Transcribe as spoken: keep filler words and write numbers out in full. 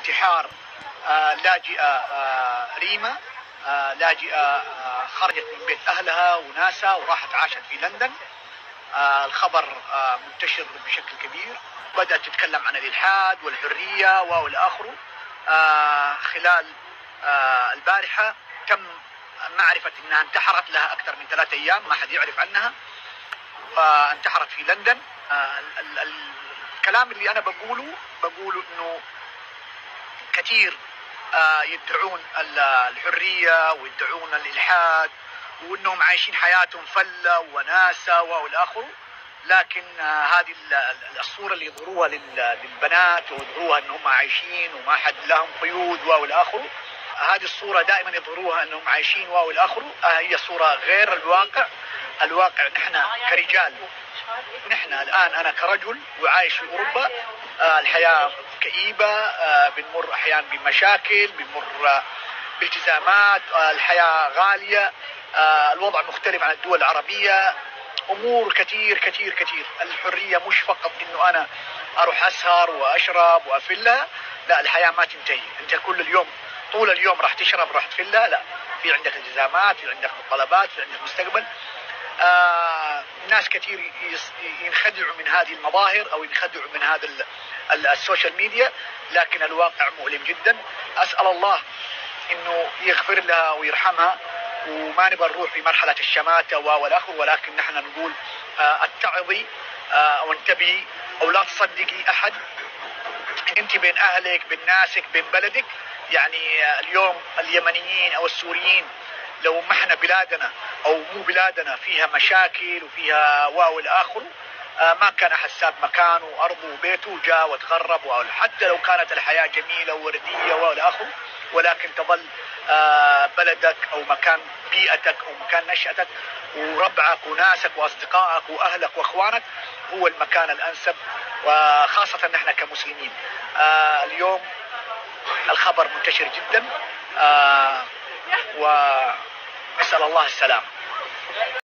انتحار لاجئة ريما، لاجئة خرجت من بيت أهلها وناسها وراحت عاشت في لندن. الخبر منتشر بشكل كبير، بدأت تتكلم عن الإلحاد والحرية والى آخره. خلال البارحة تم معرفة أنها انتحرت، لها أكثر من ثلاثة أيام ما حد يعرف عنها، انتحرت في لندن. الكلام اللي أنا بقوله بقوله أنه كثير يدعون الحرية ويدعون الإلحاد وأنهم عايشين حياتهم فلة وناسة والى آخره، لكن هذه الصورة اللي يظهروها للبنات ويظهروها أنهم عايشين وما حد لهم قيود والى آخره، هذه الصورة دائما يظهروها أنهم عايشين والى آخره، هي صورة غير الواقع. الواقع نحن كرجال، نحن الآن أنا كرجل وعايش في أوروبا، الحياة كئيبة، بنمر أحيانا بمشاكل، بنمر بالتزامات، الحياة غالية، الوضع مختلف عن الدول العربية، أمور كثير كثير كثير. الحرية مش فقط إنه أنا أروح أسهر وأشرب وأفلها، لا، الحياة ما تنتهي. أنت كل اليوم طول اليوم راح تشرب راح تفلها، لا، في عندك التزامات، في عندك مطالبات، في عندك مستقبل. آه ناس كثير ينخدعوا من هذه المظاهر أو ينخدعوا من هذا السوشيال ميديا، لكن الواقع مؤلم جدا. أسأل الله إنه يغفر لها ويرحمها، وما نبغى نروح في مرحلة الشماتة والآخر، ولكن نحن نقول آه اتعظي آه أو انتبهي أو لا تصدقي أحد. أنت بين أهلك، بين ناسك، بين بلدك. يعني اليوم اليمنيين أو السوريين لو ما احنا بلادنا او مو بلادنا فيها مشاكل وفيها واو الاخر، ما كان احد ساب مكانه وارضه وبيته وجاء وتغرب، حتى لو كانت الحياه جميله وورديه والاخر، ولكن تظل بلدك او مكان بيئتك او مكان نشأتك وربعك وناسك واصدقائك واهلك واخوانك هو المكان الانسب، وخاصه نحن كمسلمين. اليوم الخبر منتشر جدا، ونسأل الله السلام.